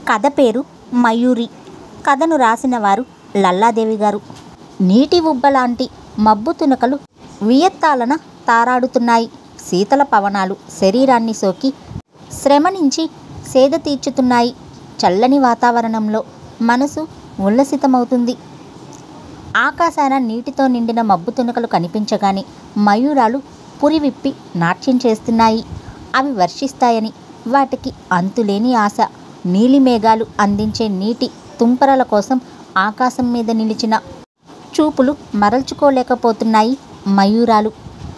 కథ పేరు మయూరి. కథను రాసిన వారు లల్లాదేవి గారు. నీటి ఉబ్బలాంటి మబ్బు తునకలు వియత్తాలన తారాడుతున్నాయి. శీతల పవనాలు శరీరాన్ని సోకి శ్రమ నుంచి సేద తీర్చుతున్నాయి. చల్లని వాతావరణంలో మనసు ఉల్లసితమవుతుంది. ఆకాశాన నీటితో నిండిన మబ్బు తునకలు కనిపించగానే మయూరాలు పురివిప్పి నాట్యం చేస్తున్నాయి. అవి వర్షిస్తాయని వాటికి అంతులేని ఆశ. నీలిమేఘాలు అందించే నీటి తుంపరల కోసం ఆకాశం మీద నిలిచిన చూపులు మరల్చుకోలేకపోతున్నాయి మయూరాలు.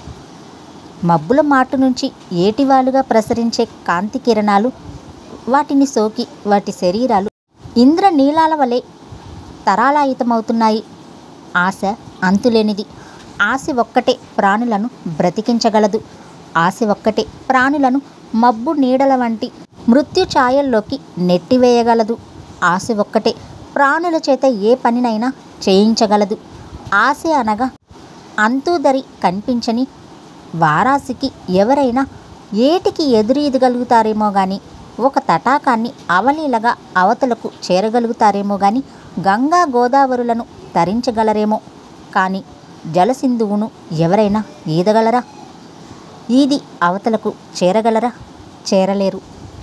మబ్బుల మాటు నుంచి ఏటివాలుగా ప్రసరించే కాంతి కిరణాలు వాటిని సోకి వాటి శరీరాలు ఇంద్రనీలాల వలె తరాలాయితమవుతున్నాయి. ఆశ అంతులేనిది. ఆశ ఒక్కటే ప్రాణులను బ్రతికించగలదు. ఆశ ఒక్కటే ప్రాణులను మబ్బు నీడల వంటి మృత్యు ఛాయల్లోకి నెట్టివేయగలదు. ఆశ ఒక్కటే ప్రాణుల చేత ఏ పనినైనా చేయించగలదు. ఆశ అనగా అంతుదరి కనిపించని వారాసికి ఎవరైనా ఏటికి ఎదురీదగలుగుతారేమో గాని, ఒక తటాకాన్ని అవలీలగా అవతలకు చేరగలుగుతారేమో గాని, గంగా గోదావరులను తరించగలరేమో కానీ జలసింధువును ఎవరైనా ఈదగలరా? ఈది అవతలకు చేరగలరా? చేరలేరు.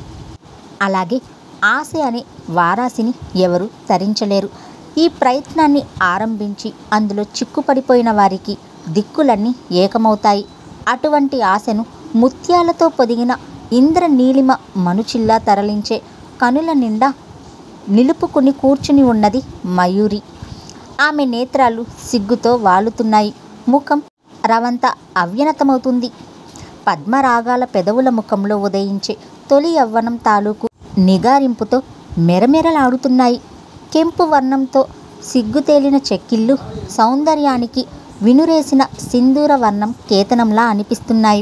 అలాగే ఆశ అనే వారాసిని ఎవరు తరించలేరు. ఈ ప్రయత్నాన్ని ఆరంభించి అందులో చిక్కుపడిపోయిన వారికి దిక్కులన్నీ ఏకమవుతాయి. అటువంటి ఆశను ముత్యాలతో పొదిగిన ఇంద్రనీలిమ మనుచిల్లా తరలించే కనుల నిండా నిలుపుకుని కూర్చుని ఉన్నది మయూరి. ఆమె నేత్రాలు సిగ్గుతో వాలుతున్నాయి. ముఖం రవంత అవ్యనతమవుతుంది. పద్మరాగాల పెదవుల ముఖంలో ఉదయించే తొలి యవ్వనం తాలూకు నిగారింపుతో మెరమెరలాడుతున్నాయి. కెంపు వర్ణంతో సిగ్గుతేలిన చెక్కిళ్ళు సౌందర్యానికి వినురేసిన సింధూర వర్ణం కేతనంలా అనిపిస్తున్నాయి.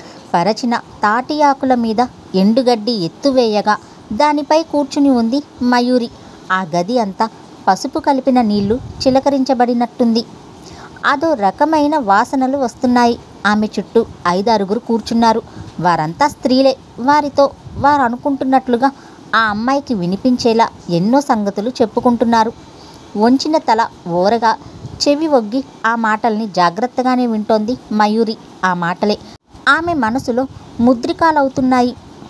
పరచిన తాటి ఆకుల మీద ఎండుగడ్డి ఎత్తువేయగా దానిపై కూర్చుని ఉంది మయూరి. ఆ గది అంతా పసుపు కలిపిన నీళ్లు చిలకరించబడినట్టుంది. అదో రకమైన వాసనలు వస్తున్నాయి. ఆమె చుట్టూ 5-6 కూర్చున్నారు. వారంతా స్త్రీలే. వారితో వారు అనుకుంటున్నట్లుగా ఆ అమ్మాయికి వినిపించేలా ఎన్నో సంగతులు చెప్పుకుంటున్నారు. వంచిన తల ఓరగా చెవి ఒగ్గి ఆ మాటల్ని జాగ్రత్తగానే వింటోంది మయూరి. ఆ మాటలే ఆమె మనసులో ముద్రికాలవుతున్నాయి.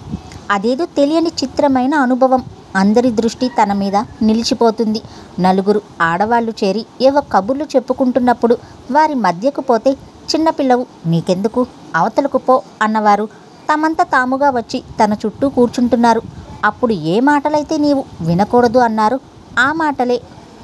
అదేదో తెలియని చిత్రమైన అనుభవం. అందరి దృష్టి తన మీద నిలిచిపోతుంది. 4 ఆడవాళ్లు చేరి ఏవో కబుర్లు చెప్పుకుంటున్నప్పుడు వారి మధ్యకు పోతే, చిన్నపిల్లవు నీకెందుకు అవతలకు పో అన్నవారు తమంత తాముగా వచ్చి తన చుట్టూ కూర్చుంటున్నారు. అప్పుడు ఏ మాటలైతే నీవు వినకూడదు అన్నారు ఆ మాటలే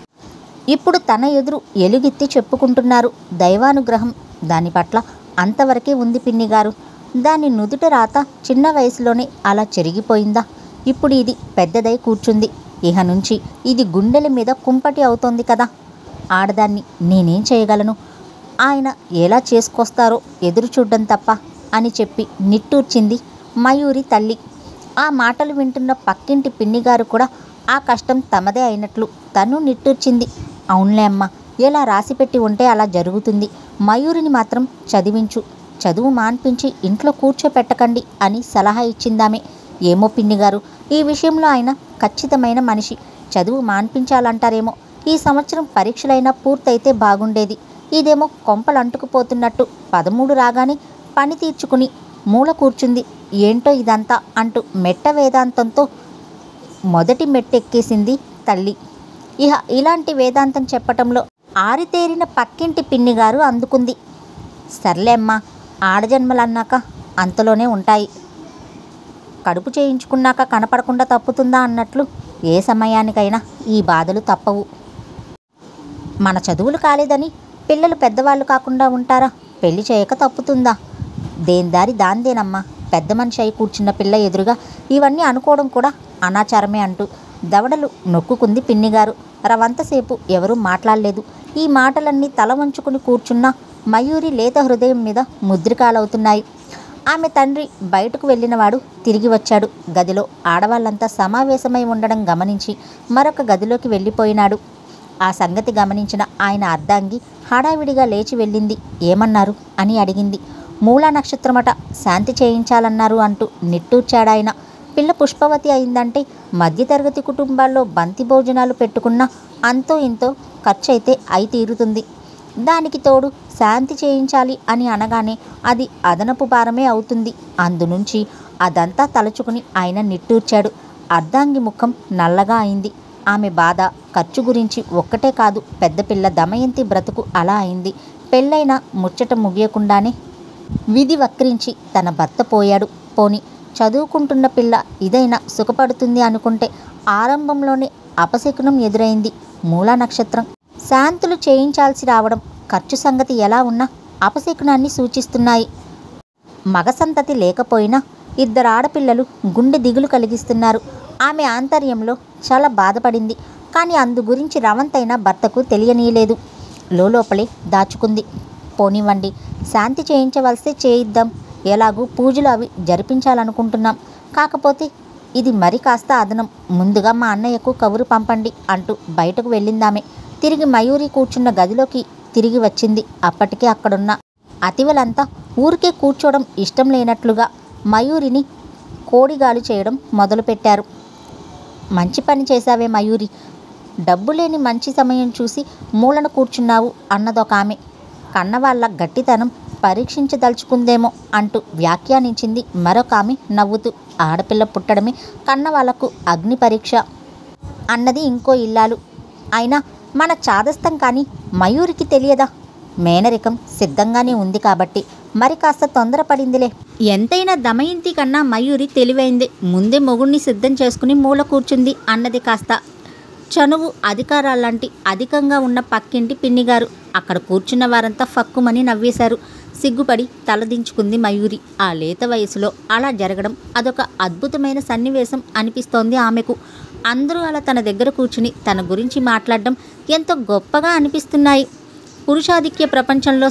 ఇప్పుడు తన ఎదురు ఎలుగెత్తి చెప్పుకుంటున్నారు. దైవానుగ్రహం దాని పట్ల అంతవరకే ఉంది పిన్నిగారు. దాని నుదుట రాత చిన్న వయసులోనే అలా చెరిగిపోయిందా? ఇప్పుడు ఇది పెద్దదై కూర్చుంది. ఇహ నుంచి ఇది గుండెల మీద కుంపటి అవుతోంది కదా. ఆడదాన్ని నేనేం చేయగలను? ఆయన ఎలా చేసుకొస్తారో ఎదురు చూడ్డం తప్ప అని చెప్పి నిట్టూర్చింది మయూరి తల్లి. ఆ మాటలు వింటున్న పక్కింటి పిన్నిగారు కూడా ఆ కష్టం తమదే అయినట్లు తను నిట్టూర్చింది. అవునులే అమ్మ, ఎలా రాసిపెట్టి ఉంటే అలా జరుగుతుంది. మయూరిని మాత్రం చదివించు, చదువు మాన్పించి ఇంట్లో కూర్చోపెట్టకండి అని సలహా ఇచ్చిందామె. ఏమో పిన్నిగారు, ఈ విషయంలో ఆయన ఖచ్చితమైన మనిషి. చదువు మాన్పించాలంటారేమో. ఈ సంవత్సరం పరీక్షలైనా పూర్తయితే బాగుండేది. ఇదేమో కొంపలు అంటుకుపోతున్నట్టు 13 రాగానే పని తీర్చుకుని మూల కూర్చుంది. ఏంటో ఇదంతా అంటూ మెట్ట వేదాంతంతో మొదటి మెట్టెక్కేసింది తల్లి. ఇహ ఇలాంటి వేదాంతం చెప్పటంలో ఆరితేరిన పక్కింటి పిన్నిగారు అందుకుంది. సర్లే అమ్మా, ఆడజన్మలన్నాక అంతలోనే ఉంటాయి. కడుపు చేయించుకున్నాక కనపడకుండా తప్పుతుందా అన్నట్లు ఏ సమయానికైనా ఈ బాధలు తప్పవు. మన చదువులు కాలేదని పిల్లలు పెద్దవాళ్ళు కాకుండా ఉంటారా? పెళ్లి చేయక తప్పుతుందా? దేందారి దాందేనమ్మా. పెద్ద మనిషి అయి కూర్చున్న పిల్ల ఎదురుగా ఇవన్నీ అనుకోవడం కూడా అనాచారమే అంటూ దవడలు నొక్కుకుంది పిన్నిగారు. రవంతసేపు ఎవరూ మాట్లాడలేదు. ఈ మాటలన్నీ తల వంచుకుని కూర్చున్న మయూరి లేత హృదయం మీద ముద్రికాలవుతున్నాయి. ఆమె తండ్రి బయటకు వెళ్ళినవాడు తిరిగి వచ్చాడు. గదిలో ఆడవాళ్ళంతా సమావేశమై ఉండడం గమనించి మరొక గదిలోకి వెళ్ళిపోయినాడు. ఆ సంగతి గమనించిన ఆయన అర్ధాంగి హడావిడిగా లేచి వెళ్ళింది. ఏమన్నారు అని అడిగింది. మూలా నక్షత్రమట, శాంతి చేయించాలన్నారు అంటూ నిట్టూర్చాడాయన. పిల్ల పుష్పవతి అయిందంటే మధ్యతరగతి కుటుంబాల్లో బంతి భోజనాలు పెట్టుకున్న అంతో ఇంతో ఖర్చయితే అయి తీరుతుంది. దానికి తోడు శాంతి చేయించాలి అని అనగానే అది అదనపు భారమే అవుతుంది. అందునుంచి అదంతా తలుచుకుని ఆయన నిట్టూర్చాడు. అర్ధాంగి ముఖం నల్లగా అయింది. ఆమె బాధ ఖర్చు గురించి ఒక్కటే కాదు, పెద్దపిల్ల దమయంతి బ్రతుకు అలా అయింది. పెళ్ళైన ముచ్చట ముగియకుండానే విధి వక్రించి తన భర్త పోయాడు. పోని చదువుకుంటున్న పిల్ల ఇదైనా సుఖపడుతుంది అనుకుంటే ఆరంభంలోనే అపశకునం ఎదురైంది. మూలా నక్షత్రం. శాంతులు చేయించాల్సి రావడం, ఖర్చు సంగతి ఎలా ఉన్నా అపశకునాన్ని సూచిస్తున్నాయి. మగ సంతతి లేకపోయినా 2 ఆడపిల్లలు గుండె దిగులు కలిగిస్తున్నారు. ఆమె ఆంతర్యంలో చాలా బాధపడింది. కానీ అందు గురించి రవంతైనా భర్తకు తెలియనీయలేదు. లోపలే దాచుకుంది. పోనివ్వండి, శాంతి చేయించవలస్తే చేయిద్దాం. ఎలాగూ పూజలు అవి జరిపించాలనుకుంటున్నాం. కాకపోతే ఇది మరి కాస్త అదనం. ముందుగా మా అన్నయ్యకు కబురు పంపండి అంటూ బయటకు వెళ్ళిందామె. తిరిగి మయూరి కూర్చున్న గదిలోకి తిరిగి వచ్చింది. అప్పటికే అక్కడున్న అతివలంతా ఊరికే కూర్చోవడం ఇష్టం లేనట్లుగా మయూరిని కోడిగాలు చేయడం మొదలుపెట్టారు. మంచి పని చేశావే మయూరి, డబ్బు లేని మంచి సమయం చూసి మూలన కూర్చున్నావు అన్నదొక ఆమె. కన్నవాళ్ళ గట్టితనం పరీక్షించదలుచుకుందేమో అంటూ వ్యాఖ్యానించింది మరొక ఆమె నవ్వుతూ. ఆడపిల్ల పుట్టడమే కన్నవాళ్లకు అగ్ని పరీక్ష అన్నది ఇంకో ఇల్లాలు. అయినా మన చాదస్తం కానీ మయూరికి తెలియదా? మేనరికం సిద్ధంగానే ఉంది కాబట్టి మరి కాస్త తొందరపడిందిలే. ఎంతైనా దమయంతి కన్నా మయూరి తెలివైంది. ముందే మొగుణ్ణి సిద్ధం చేసుకుని మూల కూర్చుంది అన్నది కాస్త చనువు అధికారాలాంటి అధికంగా ఉన్న పక్కింటి పిన్నిగారు. అక్కడ కూర్చున్న వారంతా ఫక్కుమని నవ్వేశారు. సిగ్గుపడి తలదించుకుంది మయూరి. ఆ లేత వయసులో అలా జరగడం అదొక అద్భుతమైన సన్నివేశం అనిపిస్తోంది ఆమెకు. అందరూ అలా తన దగ్గర కూర్చుని తన గురించి మాట్లాడడం ఎంతో గొప్పగా అనిపిస్తున్నాయి. పురుషాధిక్య ప్రపంచంలో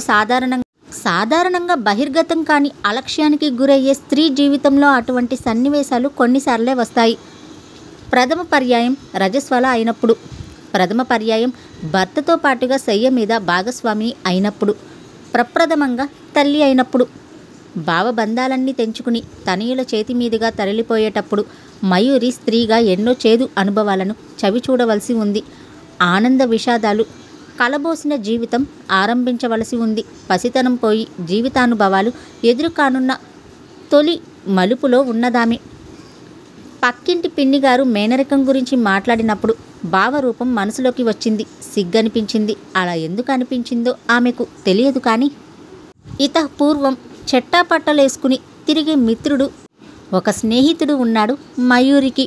సాధారణంగా బహిర్గతం కాని అలక్ష్యానికి గురయ్యే స్త్రీ జీవితంలో అటువంటి సన్నివేశాలు కొన్నిసార్లే వస్తాయి. ప్రథమ పర్యాయం రజస్వల అయినప్పుడు, ప్రథమ పర్యాయం భర్తతో పాటుగా శయ్య మీద భాగస్వామి అయినప్పుడు, ప్రప్రథమంగా తల్లి అయినప్పుడు, భావబంధాలన్నీ తెంచుకుని తనయుల చేతి మీదుగా తరలిపోయేటప్పుడు మయూరి స్త్రీగా ఎన్నో చేదు అనుభవాలను చవి చూడవలసి ఉంది. ఆనంద విషాదాలు కలబోసిన జీవితం ఆరంభించవలసి ఉంది. పసితనం పోయి జీవితానుభవాలు ఎదురు కానున్న తొలి మలుపులో ఉన్నదామె. పక్కింటి పిన్నిగారు మేనరికం గురించి మాట్లాడినప్పుడు భావరూపం మనసులోకి వచ్చింది. సిగ్గనిపించింది. అలా ఎందుకు అనిపించిందో ఆమెకు తెలియదు. కానీ పూర్వం చెట్టాపట్టలేసుకుని తిరిగే మిత్రుడు, ఒక స్నేహితుడు ఉన్నాడు మయూరికి.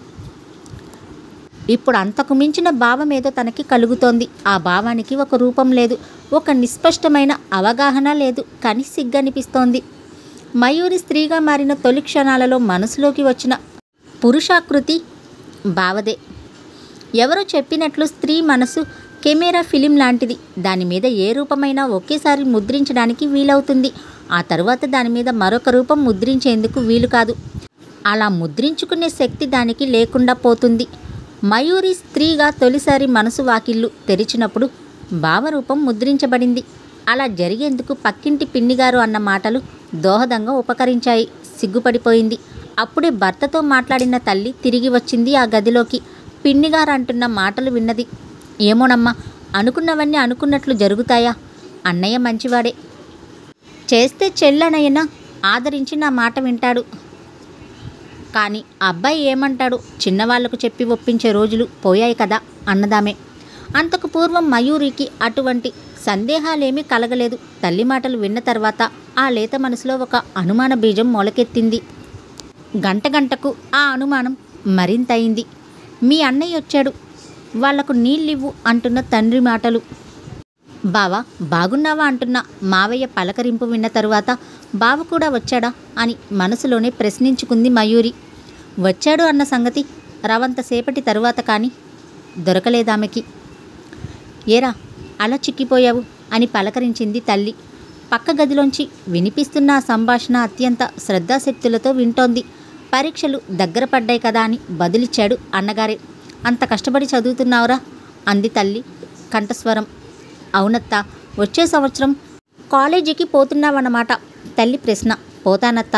ఇప్పుడు అంతకు మించిన భావమేదో తనకి కలుగుతోంది. ఆ భావానికి ఒక రూపం లేదు, ఒక నిస్పష్టమైన అవగాహన లేదు. కానీ సిగ్గనిపిస్తోంది. మయూరి స్త్రీగా మారిన తొలి క్షణాలలో మనసులోకి వచ్చిన పురుషాకృతి బావదే. ఎవరో చెప్పినట్లు స్త్రీ మనసు కెమెరా ఫిలిం లాంటిది. దాని మీద ఏ రూపమైనా ఒకేసారి ముద్రించడానికి వీలవుతుంది. ఆ తరువాత దాని మీద మరొక రూపం ముద్రించేందుకు వీలు కాదు. అలా ముద్రించుకునే శక్తి దానికి లేకుండా పోతుంది. మయూరి స్త్రీగా తొలిసారి మనసు వాకిళ్ళు తెరిచినప్పుడు భావరూపం ముద్రించబడింది. అలా జరిగేందుకు పక్కింటి పిన్నిగారు అన్న మాటలు దోహదంగా ఉపకరించాయి. సిగ్గుపడిపోయింది. అప్పుడే భర్తతో మాట్లాడిన తల్లి తిరిగి వచ్చింది ఆ గదిలోకి. పిన్నిగారు అంటున్న మాటలు విన్నది. ఏమోనమ్మా, అనుకున్నవన్నీ అనుకున్నట్లు జరుగుతాయా? అన్నయ్య మంచివాడే, చేస్తే చెల్లనైనా ఆదరించి నా మాట వింటాడు. కానీ అబ్బాయి ఏమంటాడు? చిన్నవాళ్లకు చెప్పి ఒప్పించే రోజులు పోయాయి కదా అన్నదామే. అంతకు పూర్వం మయూరికి అటువంటి సందేహాలేమీ కలగలేదు. తల్లి మాటలు విన్న తర్వాత ఆ లేత మనసులో ఒక అనుమాన బీజం మొలకెత్తింది. గంటకు ఆ అనుమానం మరింతయింది. మీ అన్నయ్య వచ్చాడు, వాళ్లకు నీళ్ళివ్వు అంటున్న తండ్రి మాటలు, బావా బాగున్నావా అంటున్న మావయ్య పలకరింపు విన్న తరువాత బావ కూడా వచ్చాడా అని మనసులోనే ప్రశ్నించుకుంది మయూరి. వచ్చాడు అన్న సంగతి రవంతసేపటి తరువాత కానీ దొరకలేదామెకి. ఏరా అలా చిక్కిపోయావు అని పలకరించింది తల్లి. పక్క గదిలోంచి వినిపిస్తున్న ఆ సంభాషణ అత్యంత శ్రద్ధాశక్తులతో వింటోంది. పరీక్షలు దగ్గర పడ్డాయి కదా అని బదులిచ్చాడు అన్నగారే. అంత కష్టపడి చదువుతున్నావురా అంది తల్లి కంఠస్వరం. అవునత్తా, వచ్చే సంవత్సరం కాలేజీకి పోతున్నావన్నమాట. తల్లి ప్రశ్న. పోతానత్తా.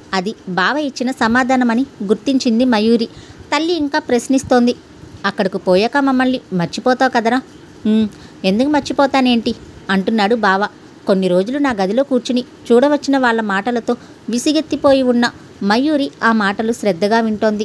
అది బావ ఇచ్చిన సమాధానమని గుర్తించింది మయూరి. తల్లి ఇంకా ప్రశ్నిస్తోంది. అక్కడకు పోయాక మమ్మల్ని మర్చిపోతావు కదరా? ఎందుకు మర్చిపోతానేంటి అంటున్నాడు బావ. కొన్ని రోజులు నా గదిలో కూర్చుని చూడవచ్చిన వాళ్ళ మాటలతో విసిగెత్తిపోయి ఉన్న మయూరి ఆ మాటలు శ్రద్ధగా వింటోంది.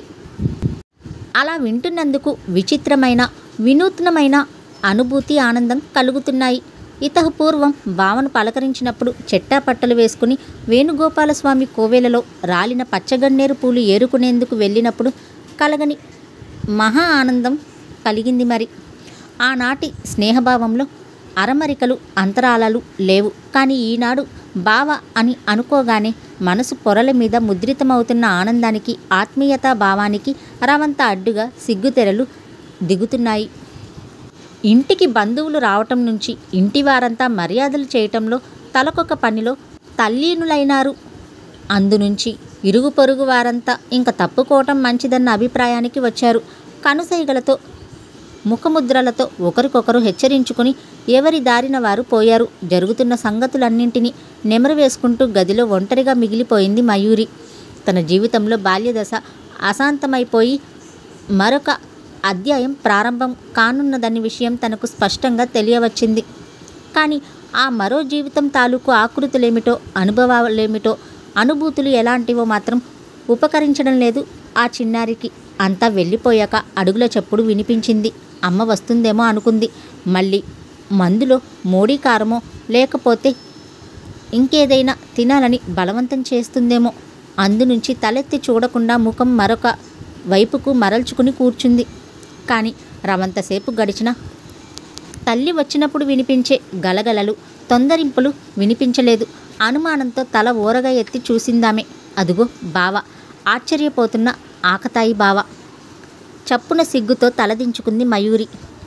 అలా వింటున్నందుకు విచిత్రమైన వినూత్నమైన అనుభూతి ఆనందం కలుగుతున్నాయి. ఇతహ పూర్వం బావను పలకరించినప్పుడు చెట్టాపట్టలు వేసుకుని వేణుగోపాలస్వామి కోవెలలో రాలిన పచ్చగన్నేరు పూలు ఏరుకునేందుకు వెళ్ళినప్పుడు కలగని మహా ఆనందం కలిగింది. మరి ఆనాటి స్నేహభావంలో అరమరికలు అంతరాలాలు లేవు. కానీ ఈనాడు బావ అని అనుకోగానే మనసు పొరల మీద ముద్రితమవుతున్న ఆనందానికి ఆత్మీయతా భావానికి రవంత అడ్డుగా సిగ్గుతెరలు దిగుతున్నాయి. ఇంటికి బంధువులు రావటం నుంచి ఇంటివారంతా మర్యాదలు చేయటంలో తలకొక పనిలో తల్లీనులైనారు. అందునుంచి ఇరుగు పొరుగు వారంతా ఇంక తప్పుకోవటం మంచిదన్న అభిప్రాయానికి వచ్చారు. కనుసైగలతో ముఖముద్రలతో ఒకరికొకరు హెచ్చరించుకుని ఎవరి దారిన వారు పోయారు. జరుగుతున్న సంగతులన్నింటినీ నెమరు వేసుకుంటూ గదిలో ఒంటరిగా మిగిలిపోయింది మయూరి. తన జీవితంలో బాల్యదశ అశాంతమైపోయి మరొక అధ్యాయం ప్రారంభం కానున్నదన్న విషయం తనకు స్పష్టంగా తెలియవచ్చింది. కానీ ఆ మరో జీవితం తాలూకు ఆకృతులేమిటో అనుభవాలేమిటో అనుభూతులు ఎలాంటివో మాత్రం ఉపకరించడం లేదు ఆ చిన్నారికి. అంతా వెళ్ళిపోయాక అడుగుల చప్పుడు వినిపించింది. అమ్మ వస్తుందేమో అనుకుంది. మళ్ళీ మందులో మోడీ కారమో లేకపోతే ఇంకేదైనా తినాలని బలవంతం చేస్తుందేమో. అందునుంచి తలెత్తి చూడకుండా ముఖం మరొక వైపుకు మరల్చుకుని కూర్చుంది. కానీ రవంతసేపు గడిచిన తల్లి వచ్చినప్పుడు వినిపించే గలగలలు తొందరింపులు వినిపించలేదు. అనుమానంతో తల ఊరగా ఎత్తి చూసిందామె. అదుగో బావ, ఆశ్చర్యపోతున్న ఆకతాయి బావ. చప్పున సిగ్గుతో తలదించుకుంది మయూరి.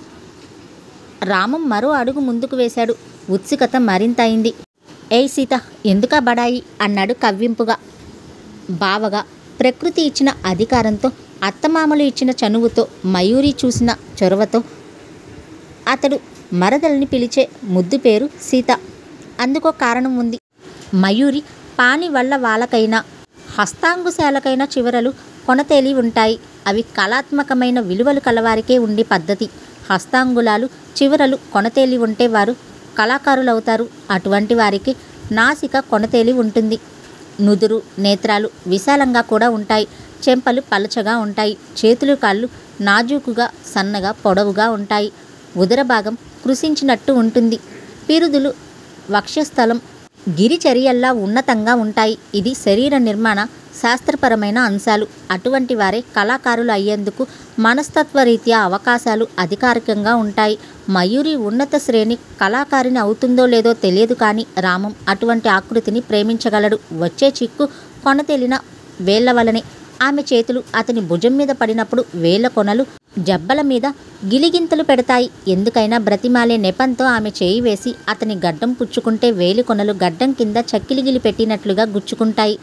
రామం మరో అడుగు ముందుకు వేశాడు. ఉత్సుకత మరింత అయింది. ఏయ్ సీత, ఎందుకా బడాయి అన్నాడు కవ్వింపుగా. బావగా ప్రకృతి ఇచ్చిన అధికారంతో అత్తమామలు ఇచ్చిన చనువుతో మయూరి చూసిన చొరవతో అతడు మరదల్ని పిలిచే ముద్దు పేరు సీత. అందుకో కారణం ఉంది. మయూరి పాని వల్ల వాళ్ళకైనా హస్తాంగుశాలకైన చివరలు కొనతేలి ఉంటాయి. అవి కళాత్మకమైన విలువలు కలవారికే ఉండి పద్ధతి. హస్తాంగులాలు చివరలు కొనతేలి ఉంటే వారు కళాకారులవుతారు. అటువంటి వారికి నాసిక కొనతేలి ఉంటుంది. నుదురు నేత్రాలు విశాలంగా కూడా ఉంటాయి. చెంపలు పలచగా ఉంటాయి. చేతులు కాళ్ళు నాజూకుగా సన్నగా పొడవుగా ఉంటాయి. ఉదర భాగం కృషించినట్టు ఉంటుంది. పిరుదులు వక్షస్థలం గిరిచర్యల్లా ఉన్నతంగా ఉంటాయి. ఇది శరీర నిర్మాణ శాస్త్రపరమైన అంశాలు. అటువంటి వారే కళాకారులు అయ్యేందుకు మనస్తత్వరీత్యా అవకాశాలు అధికారికంగా ఉంటాయి. మయూరి ఉన్నత శ్రేణి కళాకారిని అవుతుందో లేదో తెలియదు. కానీ రామం అటువంటి ఆకృతిని ప్రేమించగలడు. వచ్చే చిక్కు కొనతేలిన వేళ్ల వలనే. ఆమె చేతులు అతని భుజం మీద పడినప్పుడు వేళ్ల కొనలు జబ్బల మీద గిలిగింతలు పెడతాయి. ఎందుకైనా బ్రతిమాలే నెపంతో ఆమె చేయి వేసి అతని గడ్డం పుచ్చుకుంటే వేలి కొనలు గడ్డం కింద చక్కిలిగిలి పెట్టినట్లుగా గుచ్చుకుంటాయి.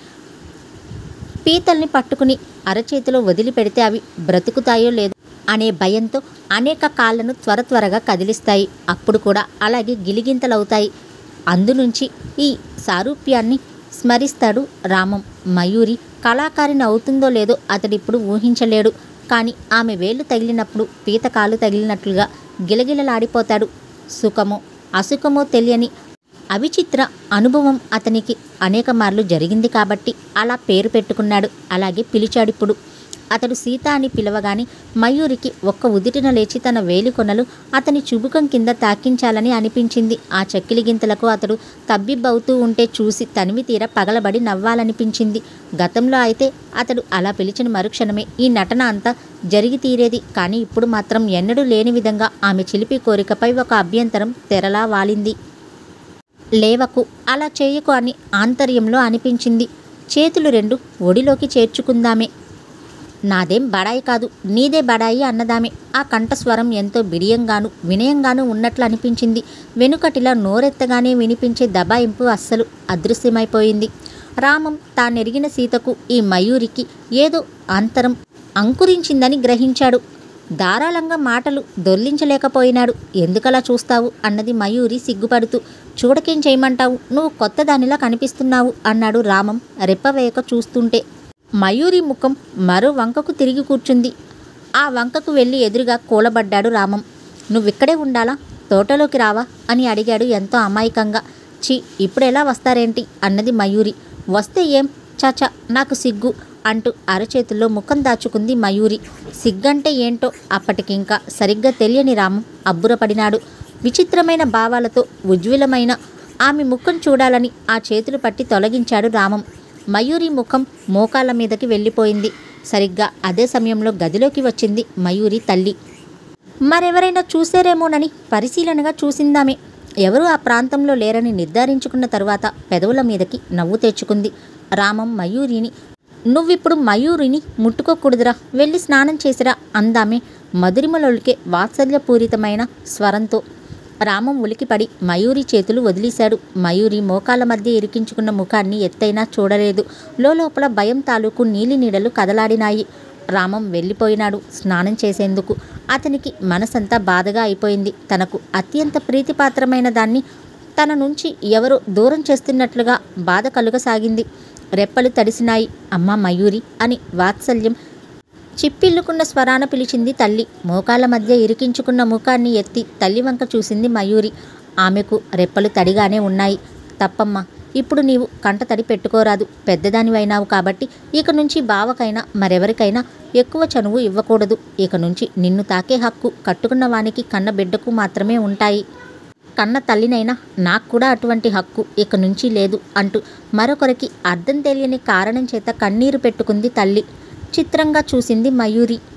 పీతల్ని పట్టుకుని అరచేతిలో వదిలిపెడితే అవి బ్రతుకుతాయో లేదో అనే భయంతో అనేక కాళ్లను త్వరగా కదిలిస్తాయి. అప్పుడు కూడా అలాగే గిలిగింతలవుతాయి. అందునుంచి ఈ సారూప్యాన్ని స్మరిస్తాడు రామం. మయూరి కళాకారిని అవుతుందో లేదో అతడిప్పుడు ఊహించలేడు. కానీ ఆమె వేళ్లు తగిలినప్పుడు పీతకాలు తగిలినట్లుగా గిలగిలలాడిపోతాడు. సుఖమో అసుఖమో తెలియని అవిచిత్ర అనుభవం అతనికి అనేక మార్లు జరిగింది కాబట్టి అలా పేరు పెట్టుకున్నాడు. అలాగే పిలిచాడిప్పుడు. అతడు సీత అని పిలవగానే మయూరికి ఒక్క ఉదిటిన లేచి తన వేలి కొనలు అతని చుబుకం కింద తాకించాలని అనిపించింది. ఆ చక్కిలిగింతలకు అతడు తబ్బిబ్బవుతూ ఉంటే చూసి తనివి తీర పగలబడి నవ్వాలనిపించింది. గతంలో అయితే అతడు అలా పిలిచిన మరుక్షణమే ఈ నటన అంతా జరిగి తీరేది. కానీ ఇప్పుడు మాత్రం ఎన్నడూ లేని విధంగా ఆమె చిలిపి కోరికపై ఒక అభ్యంతరం తెరలా వాలింది. లేవకు, అలా చేయకు అని ఆంతర్యంలో అనిపించింది. చేతులు రెండు ఒడిలోకి చేర్చుకుందామే. నాదేం బడాయి కాదు, నీదే బడాయి అన్నదామె. ఆ కంఠస్వరం ఎంతో బిడియంగాను వినయంగానూ ఉన్నట్లు అనిపించింది. వెనుకటిలా నోరెత్తగానే వినిపించే దబాయింపు అస్సలు అదృశ్యమైపోయింది. రామం తానెరిగిన సీతకు ఈ మయూరికి ఏదో అంతరం అంకురించిందని గ్రహించాడు. ధారాళంగా మాటలు దొర్లించలేకపోయినాడు. ఎందుకలా చూస్తావు అన్నది మయూరి సిగ్గుపడుతూ. చూడకేం చేయమంటావు, నువ్వు కొత్త దానిలా కనిపిస్తున్నావు అన్నాడు రామం రెప్పవేయక చూస్తుంటే. మయూరి ముఖం మరో వంకకు తిరిగి కూర్చుంది. ఆ వంకకు వెళ్ళి ఎదురుగా కూలబడ్డాడు రామం. నువ్విక్కడే ఉండాలా, తోటలోకి రావా అని అడిగాడు ఎంతో అమాయకంగా. ఛీ, ఇప్పుడెలా వస్తారేంటి అన్నది మయూరి. వస్తే ఏం, చాచా నాకు సిగ్గు అంటూ అరచేతుల్లో ముఖం దాచుకుంది మయూరి. సిగ్గంటే ఏంటో అప్పటికింకా సరిగ్గా తెలియని రామం అబ్బురపడినాడు. విచిత్రమైన భావాలతో ఉజ్వలమైన ఆమె ముఖం చూడాలని ఆ చేతులు పట్టి తొలగించాడు రామం. మయూరి ముఖం మోకాళ్ళ మీదకి వెళ్ళిపోయింది. సరిగ్గా అదే సమయంలో గదిలోకి వచ్చింది మయూరి తల్లి. మరెవరైనా చూసారేమోనని పరిశీలనగా చూసిందామే. ఎవరూ ఆ ప్రాంతంలో లేరని నిర్ధారించుకున్న తరువాత పెదవుల మీదకి నవ్వు తెచ్చుకుంది. రామం మయూరిని, నువ్విప్పుడు మయూరిని ముట్టుకోకూడదురా, వెళ్ళి స్నానం చేసిరా అందామే మధురిమలొలికే వాత్సల్యపూరితమైన స్వరంతో. రామం ఉలికిపడి మయూరి చేతులు వదిలేశాడు. మయూరి మోకాళ్ళ మధ్య ఇరికించుకున్న ముఖాన్ని ఎత్తైనా చూడలేదు. లోపల భయం తాలూకు నీలి నీడలు కదలాడినాయి. రామం వెళ్ళిపోయినాడు స్నానం చేసేందుకు. అతనికి మనసంతా బాధగా అయిపోయింది. తనకు అత్యంత ప్రీతిపాత్రమైన దాన్ని తన నుంచి ఎవరో దూరం చేస్తున్నట్లుగా బాధ కలుగసాగింది. రెప్పలు తడిసినాయి. అమ్మా మయూరి అని వాత్సల్యం చిప్పిల్లుకున్న స్వరాన పిలిచింది తల్లి. మోకాళ్ళ మధ్య ఇరికించుకున్న ముఖాన్ని ఎత్తి తల్లి వంక చూసింది మయూరి. ఆమెకు రెప్పలు తడిగానే ఉన్నాయి. తప్పమ్మా, ఇప్పుడు నీవు కంట తడి పెట్టుకోరాదు. పెద్దదానివైనావు కాబట్టి ఇక నుంచి బావకైనా మరెవరికైనా ఎక్కువ చనువు ఇవ్వకూడదు. ఇక నుంచి నిన్ను తాకే హక్కు కట్టుకున్న వానికి కన్న బిడ్డకు మాత్రమే ఉంటాయి. కన్న తల్లినైనా నాకు కూడా అటువంటి హక్కు ఇక నుంచి లేదు అంటూ మరొకరికి అర్థం తెలియని కారణం చేత కన్నీరు పెట్టుకుంది తల్లి. చిత్రంగా చూసింది మయూరి.